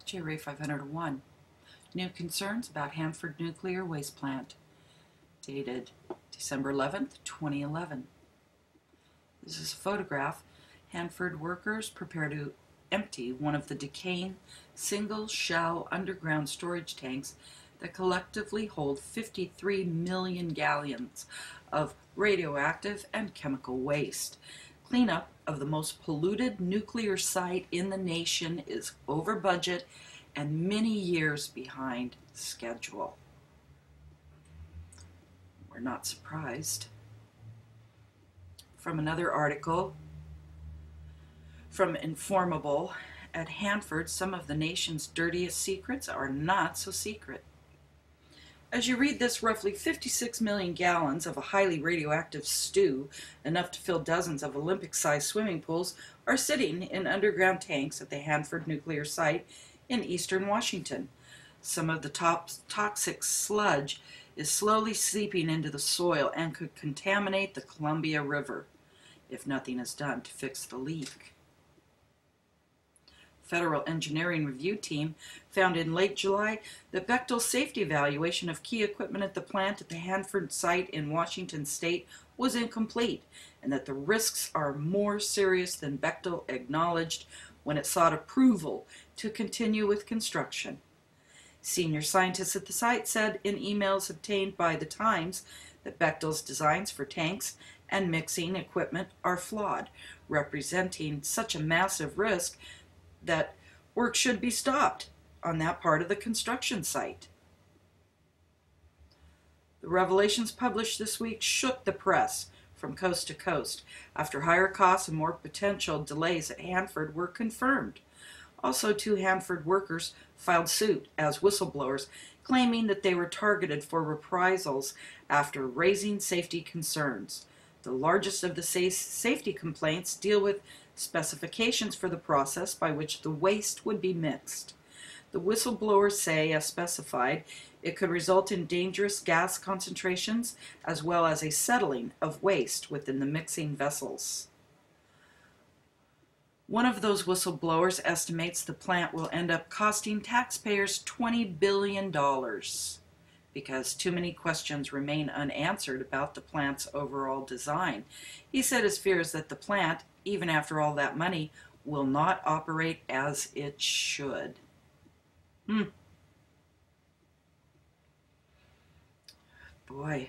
J-Ray 501. New concerns about Hanford nuclear waste plant. Dated December 11th, 2011. This is a photograph. Hanford workers prepare to empty one of the decaying single-shell underground storage tanks that collectively hold 53 million gallons of radioactive and chemical waste. Cleanup of the most polluted nuclear site in the nation is over budget and many years behind schedule. We're not surprised. From another article from Informable, at Hanford, some of the nation's dirtiest secrets are not so secret. As you read this, roughly 56 million gallons of a highly radioactive stew, enough to fill dozens of Olympic-sized swimming pools, are sitting in underground tanks at the Hanford nuclear site in eastern Washington. Some of the toxic sludge is slowly seeping into the soil and could contaminate the Columbia River if nothing is done to fix the leak. Federal Engineering Review Team found in late July that Bechtel's safety evaluation of key equipment at the plant at the Hanford site in Washington state was incomplete, and that the risks are more serious than Bechtel acknowledged when it sought approval to continue with construction. Senior scientists at the site said in emails obtained by The Times that Bechtel's designs for tanks and mixing equipment are flawed, representing such a massive risk that work should be stopped on that part of the construction site. The revelations published this week shook the press from coast to coast after higher costs and more potential delays at Hanford were confirmed. Also, 2 Hanford workers filed suit as whistleblowers, claiming that they were targeted for reprisals after raising safety concerns. The largest of the safety complaints deal with specifications for the process by which the waste would be mixed. The whistleblowers say, as specified, it could result in dangerous gas concentrations as well as a settling of waste within the mixing vessels. One of those whistleblowers estimates the plant will end up costing taxpayers $20 billion because too many questions remain unanswered about the plant's overall design. He said his fear is that the plant, even after all that money, will not operate as it should. Boy.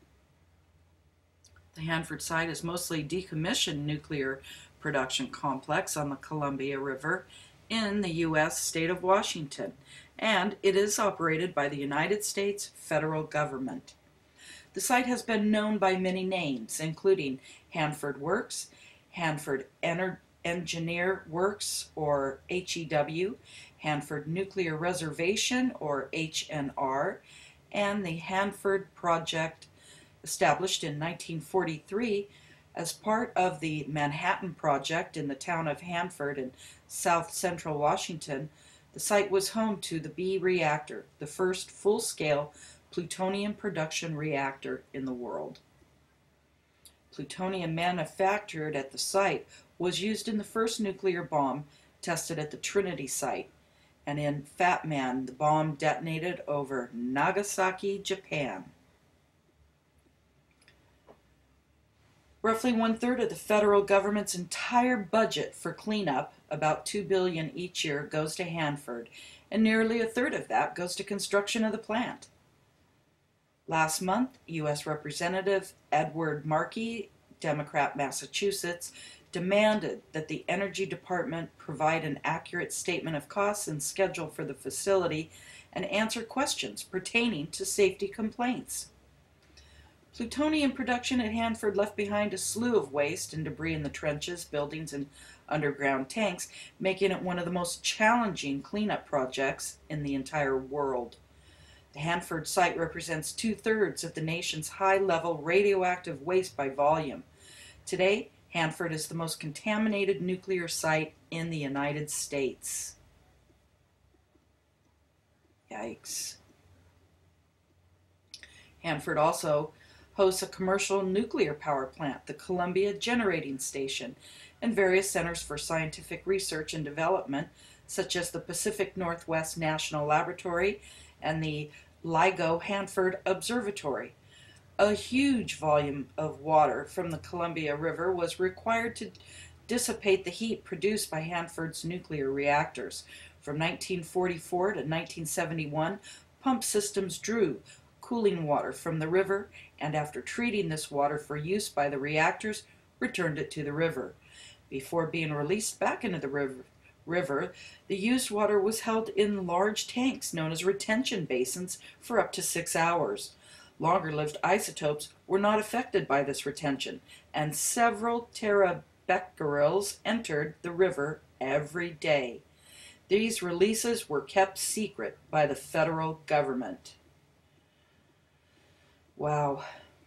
The Hanford site is mostly decommissioned nuclear production complex on the Columbia River in the U.S. state of Washington, and it is operated by the United States federal government. The site has been known by many names, including Hanford Works, Hanford Engineer Works, or HEW, Hanford Nuclear Reservation, or HNR, and the Hanford Project, established in 1943 as part of the Manhattan Project in the town of Hanford in south central Washington. The site was home to the B reactor, the first full-scale plutonium production reactor in the world. Plutonium manufactured at the site was used in the first nuclear bomb tested at the Trinity site, and in Fat Man, the bomb detonated over Nagasaki, Japan. Roughly 1/3 of the federal government's entire budget for cleanup, about $2 billion each year, goes to Hanford, and nearly 1/3 of that goes to construction of the plant. Last month, U.S. Representative Edward Markey, Democrat, Massachusetts, demanded that the Energy Department provide an accurate statement of costs and schedule for the facility and answer questions pertaining to safety complaints. Plutonium production at Hanford left behind a slew of waste and debris in the trenches, buildings, and underground tanks, making it one of the most challenging cleanup projects in the entire world. The Hanford site represents 2/3 of the nation's high-level radioactive waste by volume. Today, Hanford is the most contaminated nuclear site in the United States. Yikes. Hanford also hosts a commercial nuclear power plant, the Columbia Generating Station, and various centers for scientific research and development, such as the Pacific Northwest National Laboratory and the LIGO Hanford Observatory. A huge volume of water from the Columbia River was required to dissipate the heat produced by Hanford's nuclear reactors. From 1944 to 1971, pump systems drew cooling water from the river, and after treating this water for use by the reactors, returned it to the river. Before being released back into the river, the used water was held in large tanks known as retention basins for up to 6 hours. Longer-lived isotopes were not affected by this retention, and several terabecquerels entered the river every day. These releases were kept secret by the federal government. Wow.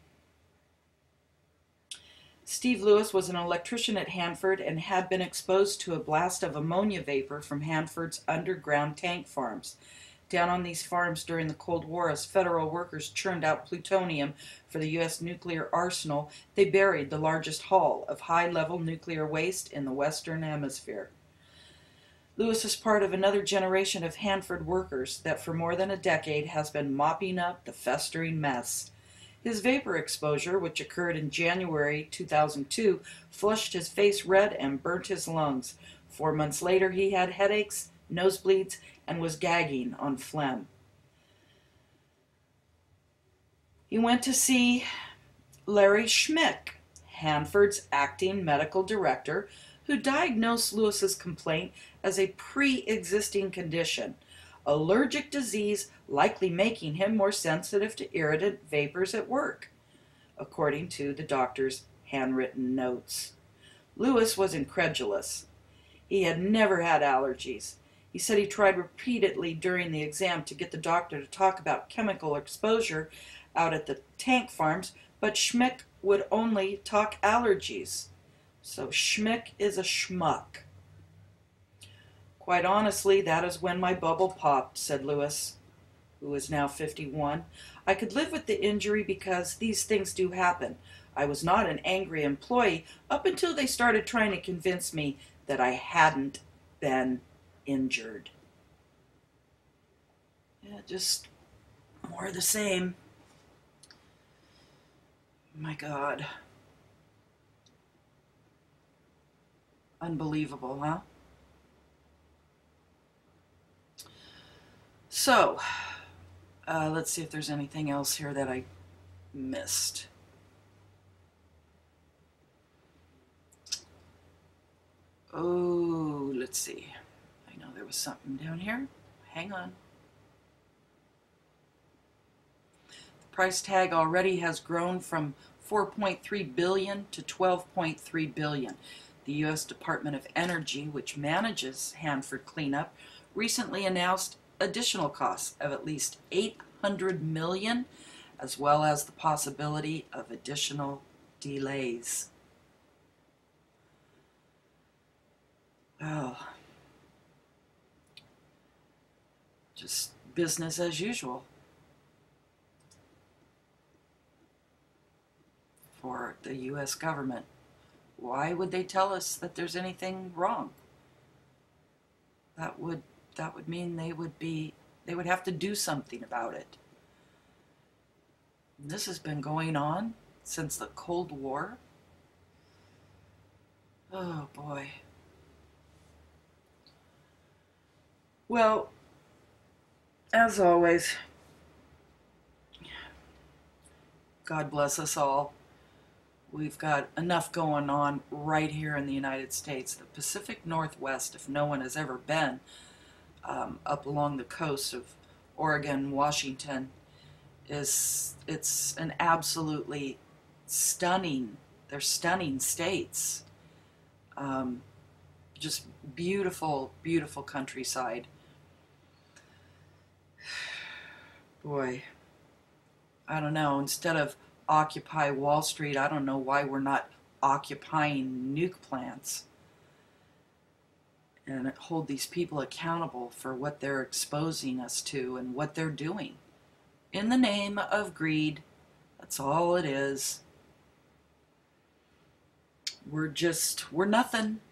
Steve Lewis was an electrician at Hanford and had been exposed to a blast of ammonia vapor from Hanford's underground tank farms. Down on these farms during the Cold War, as federal workers churned out plutonium for the U.S. nuclear arsenal, they buried the largest haul of high-level nuclear waste in the Western Hemisphere. Lewis is part of another generation of Hanford workers that for more than a decade has been mopping up the festering mess. His vapor exposure, which occurred in January 2002, flushed his face red and burnt his lungs. 4 months later, he had headaches, nosebleeds, and was gagging on phlegm. He went to see Larry Schmick, Hanford's acting medical director, who diagnosed Lewis's complaint as a pre-existing condition, allergic disease likely making him more sensitive to irritant vapors at work, according to the doctor's handwritten notes. Lewis was incredulous. He had never had allergies. He said he tried repeatedly during the exam to get the doctor to talk about chemical exposure out at the tank farms, but Schmick would only talk allergies. So Schmick is a schmuck. Quite honestly, that is when my bubble popped, said Lewis, who is now 51. I could live with the injury because these things do happen. I was not an angry employee up until they started trying to convince me that I hadn't been injured. Yeah, just more of the same. My God. Unbelievable, huh? So, let's see if there's anything else here that I missed. Oh, let's see. I know there was something down here. Hang on. The price tag already has grown from $4.3 billion to $12.3 billion. The U.S. Department of Energy, which manages Hanford cleanup, recently announced additional costs of at least $800 million, as well as the possibility of additional delays. Oh, just business as usual for the U.S. government. Why would they tell us that there's anything wrong? That would mean they would have to do something about it. This has been going on since the Cold War. Oh boy. Well, as always, God bless us all. We've got enough going on right here in the United States. The Pacific Northwest, if no one has ever been up along the coast of Oregon, Washington, it's an absolutely stunning, they're stunning states. Just beautiful, beautiful countryside. Boy, I don't know, instead of Occupy Wall Street, I don't know why we're not occupying nuke plants and hold these people accountable for what they're exposing us to and what they're doing. In the name of greed, that's all it is. We're nothing.